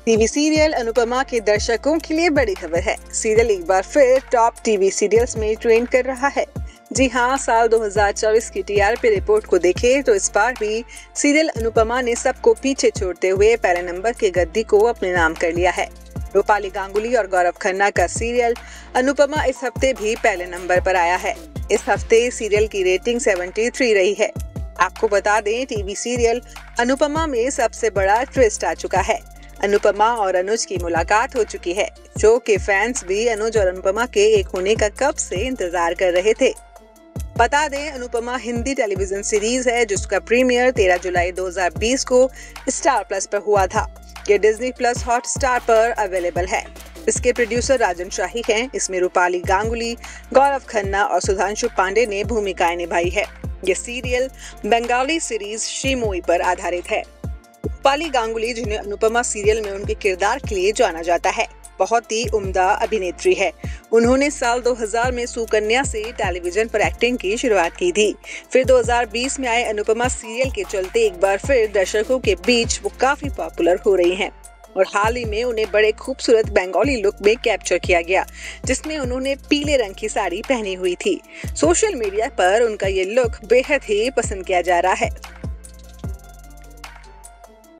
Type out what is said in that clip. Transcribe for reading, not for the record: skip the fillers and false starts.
TV serial Anupama के दर्शकों के लिए बड़ी खबर है। सीरियल एक बार फिर टॉप टीवी सीरियल्स में ट्रेंड कर रहा है। जी हाँ, साल 2024 की टीआरपी रिपोर्ट को देखें तो इस बार भी सीरियल अनुपमा ने सबको पीछे छोड़ते हुए पहले नंबर की गद्दी को अपने नाम कर लिया है। रूपाली गांगुली और गौरव खन्ना का सीरियल अनुपमा इस हफ्ते भी पहले नंबर पर आया है। इस हफ्ते सीरियल की रेटिंग 73 रही है। आपको बता दें, टीवी सीरियल अनुपमा में सबसे बड़ा ट्विस्ट आ चुका है। अनुपमा और अनुज की मुलाकात हो चुकी है। शो के फैंस भी अनुज और अनुपमा के एक होने का कब से इंतजार कर रहे थे। बता दें, अनुपमा हिंदी टेलीविजन सीरीज है जिसका प्रीमियर 13 जुलाई 2020 को स्टार प्लस पर हुआ था। ये डिज्नी प्लस हॉटस्टार पर अवेलेबल है। इसके प्रोड्यूसर राजन शाही हैं। इसमें रूपाली गांगुली, गौरव खन्ना और सुधांशु पांडे ने भूमिकाएं निभाई है। ये सीरियल बंगाली सीरीज श्रीमोई पर आधारित है। रूपाली गांगुली, जिन्हें अनुपमा सीरियल में उनके किरदार के लिए जाना जाता है, बहुत ही उम्दा अभिनेत्री है। उन्होंने साल 2000 में सुकन्या से टेलीविजन पर एक्टिंग की शुरुआत की थी। फिर 2020 में आए अनुपमा सीरियल के चलते एक बार फिर दर्शकों के बीच वो काफी पॉपुलर हो रही हैं। और हाल ही में उन्हें बड़े खूबसूरत बंगाली लुक में कैप्चर किया गया, जिसमें उन्होंने पीले रंग की साड़ी पहनी हुई थी। सोशल मीडिया पर उनका ये लुक बेहद ही पसंद किया जा रहा है।